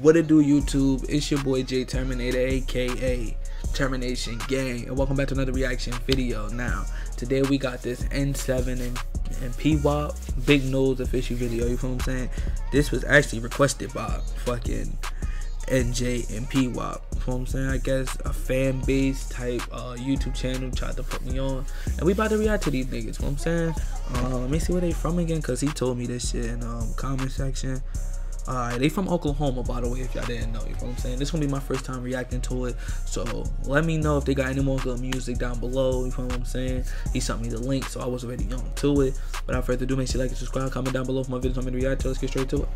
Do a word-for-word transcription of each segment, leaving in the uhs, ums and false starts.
What it do, YouTube? It's your boy J Terminator, aka Termination Gang, and welcome back to another reaction video. Now, today we got this N seven and, and P W A P Big Nose official video. You feel what I'm saying? This was actually requested by fucking N J and P W A P. You know what I'm saying? I guess a fan base type uh, YouTube channel tried to put me on, and we about to react to these niggas. You know what I'm saying? Uh, let me see where they from again, cause he told me this shit in um comment section. Alright, they from Oklahoma, by the way, if y'all didn't know. You know what I'm saying? This gonna be my first time reacting to it, so let me know if they got any more good music down below. You know what I'm saying? He sent me the link, so I was already on to it. Without further ado, make sure you like and subscribe, comment down below for my videos I'm gonna react to. Let's get straight to it.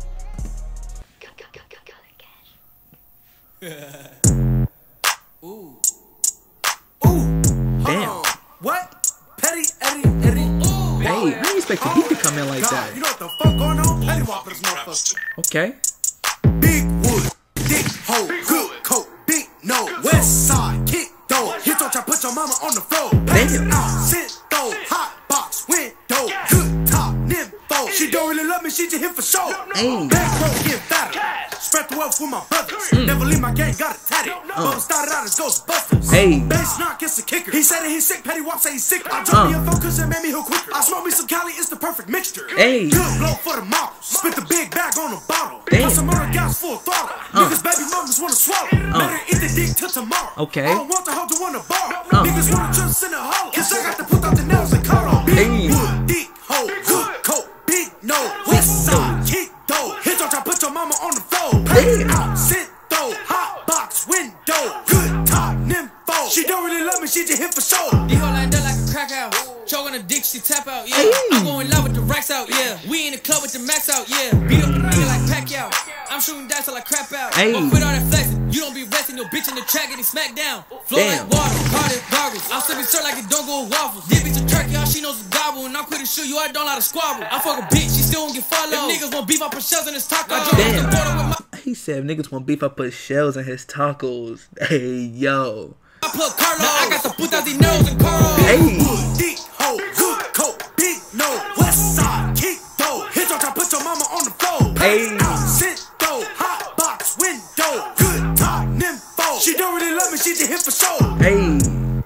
Ooh. Ooh. Damn. Uh, what? Petty Eddie Eddie. Ooh. Hey, I didn't expect the beat to come in like God, that. you know what the fuck going on? Petty Whopper this motherfucker. Okay. Big wood, thick hoe, good coat, big nose, west side, kick door. Hit on try put your mama on the floor. Damn. Out, sit though, hot box, window, good top, nympho. She don't really love me, she just hit for show. Hey. Back row get fatter. Spread the wealth with my brothers. Mm. Never leave my gang, got it tatted. Uh. But started out as Ghostbusters. Hey. Bass knock gets the kicker. He said that he's sick, Petty Whop say he's sick. I dropped Uh. me a focus and made me heal quicker. I smoke me some Cali, it's the perfect mixture. Hey. Good blow for the model. Spit the big bag on the bottle. Damn. Got some other guys full throttle. Uh. Niggas baby mamas wanna swallow. Uh. Better eat the dick till tomorrow. Okay. I don't want the hoe to wanna borrow. Uh. Niggas wanna just in a hollow. Cause I got to put out the nails and cuddle. Big Hey. wood, deep hoe, good coat, big nose, west side, kick door. Hit don't try put your mama on the floor. Damn. Out, sit though, hot box, window, good top, nympho. She don't really love me, she just hit for show. You gon' land up like a crack out. Choking a dick, she tap out, yeah. Hey. I'm going live with the racks out, yeah. We in the club with the max out, yeah. Beat up a nigga like Pacquiao. I'm shooting dice till I crap out. Hey. But quit all that flexing. You don't be resting your bitch in the track getting smacked down. Flow Damn. like water, cardiac goggles. I'm sipping syrup like it don't go with waffles. This bitch a turkey, all she knows is gobble. And I'm quitting shoot you, I don't like to squabble. I fuck a bitch, she still won't get followed. If niggas won't beef, I put shells in his taco. I drove Damn. the border with my He said if niggas want beef, I put shells in his tacos. Hey, yo. I plug Carlos. Now I got the putas dineros and Carlos. Hey. Deep hoe, good coat, big nose, west side, kick door. Hit don't try put your mama on the floor. Hey. Out, sit though, hot box, window, good top, nympho. She don't really love me, she just hit for show. Hey.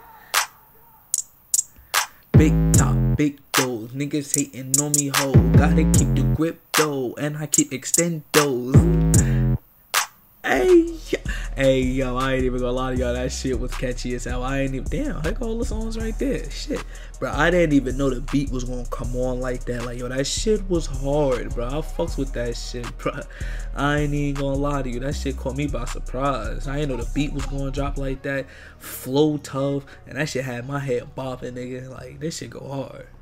Big top, big doors. Niggas hating on me, ho. Gotta keep the grip, though. And I keep extendos. Hey, hey, yo, I ain't even gonna lie to y'all. That shit was catchy as hell. I ain't even, damn, I got all the songs right there. Shit, bro, I didn't even know the beat was gonna come on like that. Like, yo, that shit was hard, bro. I fucks with that shit, bro. I ain't even gonna lie to you. That shit caught me by surprise. I didn't know the beat was gonna drop like that. Flow tough, and that shit had my head bopping, nigga. Like, this shit go hard.